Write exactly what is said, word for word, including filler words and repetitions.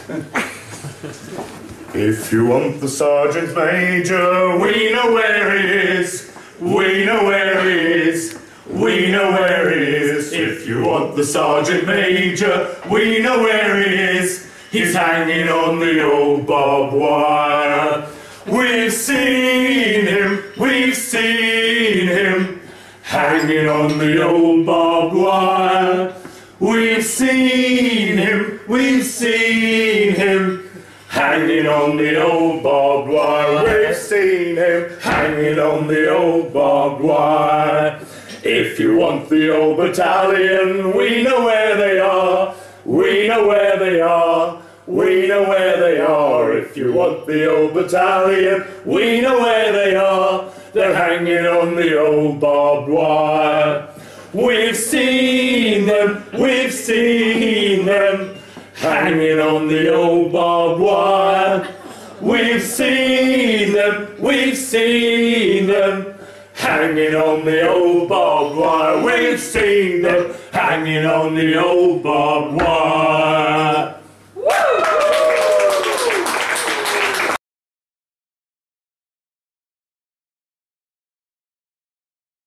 If you want the Sergeant Major, we know where he is. We know where he is. We know where he is. If you want the Sergeant Major, we know where he is. He's hanging on the old barbed wire. We've seen him, we've seen him, hanging on the old barbed wire. We've seen him, we've seen him, hanging on the old barbed wire. We've seen him, hanging on the old barbed wire. If you want the old battalion, we know where they are. We know where they are. We know where they are. If you want the old battalion, we know where they are. They're hanging on the old barbed wire. We've seen them, we've seen them, hanging on the old barbed wire. We've seen them, we've seen them, hanging on the old barbed wire. We've seen them, hanging on the old barbed wire.